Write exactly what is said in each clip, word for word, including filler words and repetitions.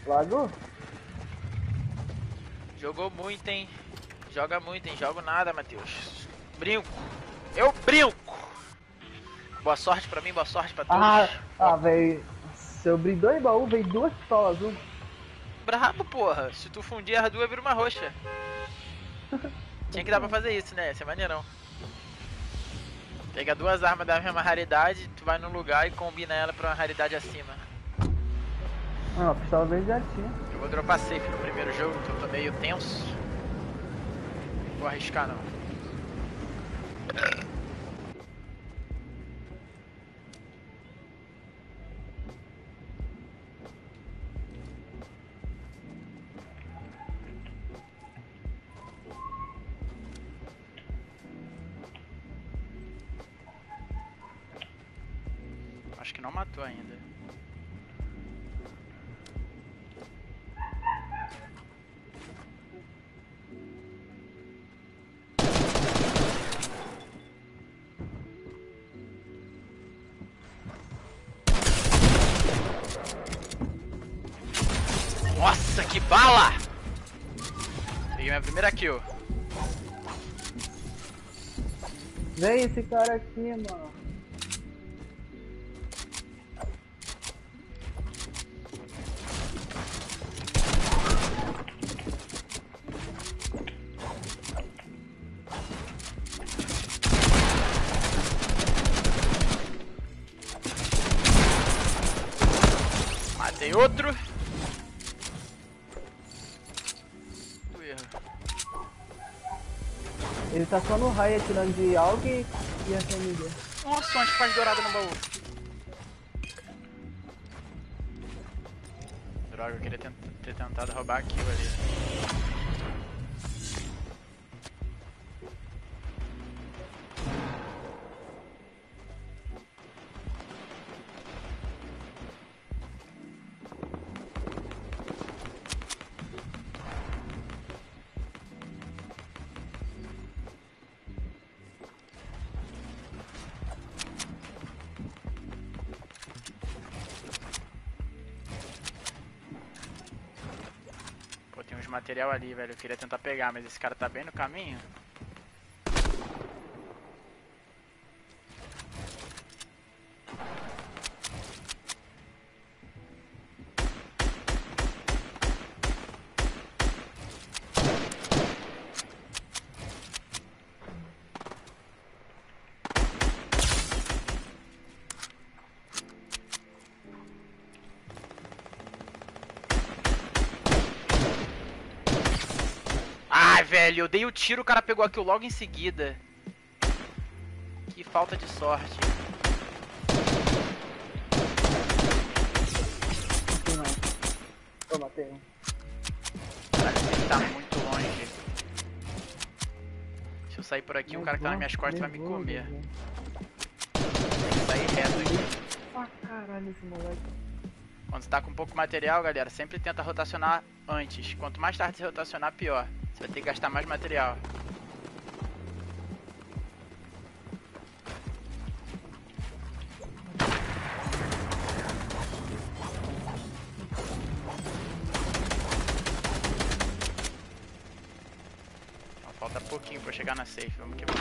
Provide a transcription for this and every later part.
Lagou? Jogou muito, hein? Joga muito, hein? Jogo nada, Matheus. Brinco. Eu brinco. Boa sorte pra mim, boa sorte pra todos. Ah, ah velho. Se eu abrir dois baús, veio duas pistolas azul. Brabo, porra. Se tu fundir as duas, vira uma roxa. Tinha que dar pra fazer isso, né? Ia ser maneirão. Pega duas armas da mesma raridade, tu vai num lugar e combina ela pra uma raridade acima. Ah, a pistola verde já tinha. Eu vou dropar safe no primeiro jogo, que eu tô meio tenso. Não vou arriscar não. Acho que não matou ainda. Nossa, que bala! Peguei minha primeira kill. Vem esse cara aqui, mano. Matei outro. Do erro. Ele tá só no raio atirando de algo e e S M G. Nossa, uma espada dourada no baú. Droga, eu queria ter, ter tentado roubar a kill ali. Tem uns material ali, velho. Eu queria tentar pegar, mas esse cara tá bem no caminho. Ai, velho, eu dei o tiro, o cara pegou aquilo logo em seguida. Que falta de sorte. Não. Eu matei um. Parece que ele tá muito longe. Se eu sair por aqui, o cara que tá nas minhas costas vai me comer. Tem que sair reto aqui. Ah, caralho, esse moleque. Quando você tá com pouco material, galera, sempre tenta rotacionar antes. Quanto mais tarde você rotacionar, pior. Você vai ter que gastar mais material. Então, falta pouquinho pra eu chegar na safe. Vamos que vamos.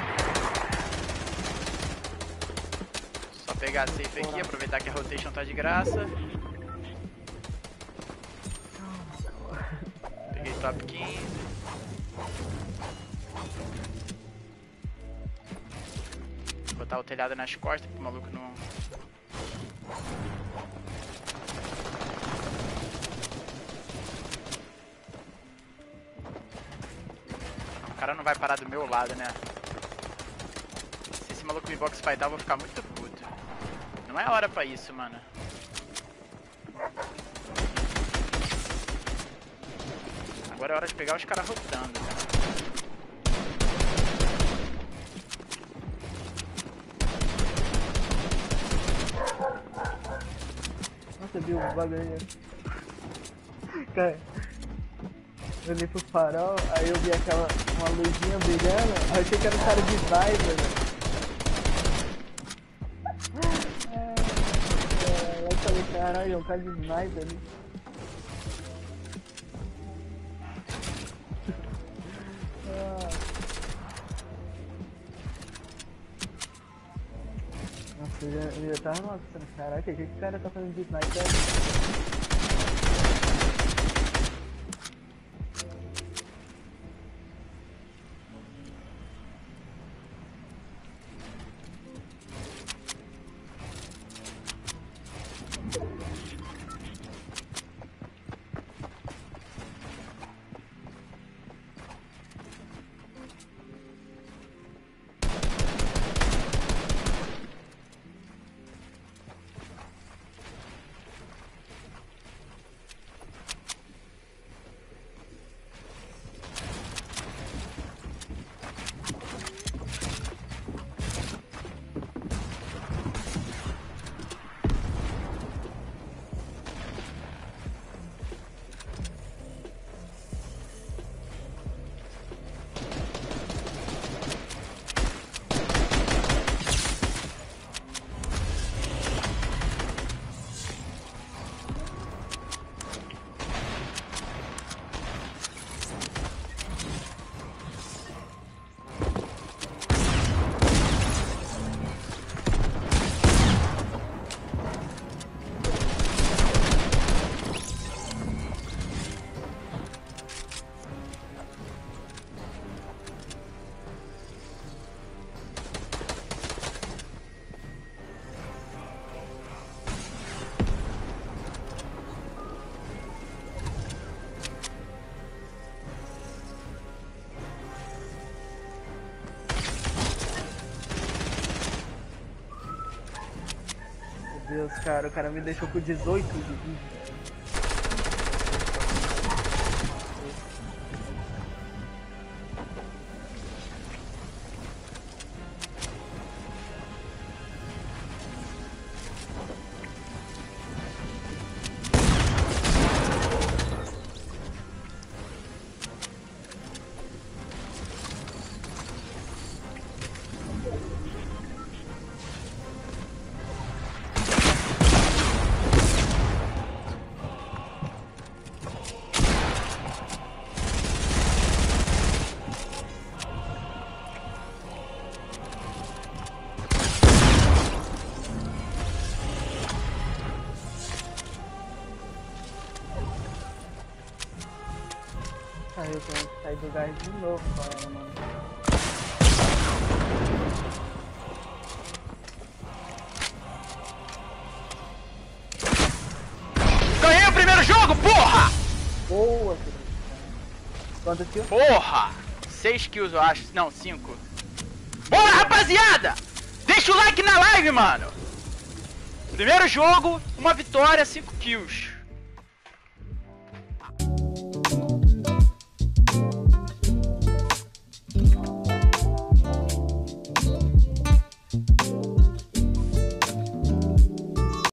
Só pegar a safe aqui, aproveitar que a rotation tá de graça. Peguei top quinze. Botar o telhado nas costas pro maluco não... O cara não vai parar do meu lado, né? Se esse maluco me box fightar, eu vou ficar muito puto. Não é hora pra isso, mano. Agora é hora de pegar os caras rotando, cara. Nossa, viu o bagulho aí? Cara, eu olhei pro farol, aí eu vi aquela uma luzinha brilhando, aí eu achei que era um cara de sniper, velho. É, é, eu falei, caralho, é um cara de sniper ali. Ah. Nossa, eu já, eu já tava nossa, caraca, o que, que o cara tá fazendo de sniper? Meu Deus, cara, o cara me deixou com dezoito de vida. Aí eu tenho que sair do gás de novo com ela, mano. Ganhei o primeiro jogo, porra! Boa, filho. Quantas kills? Porra! seis kills, eu acho. Não, cinco. Bora, rapaziada! Deixa o like na live, mano! Primeiro jogo, uma vitória, cinco kills.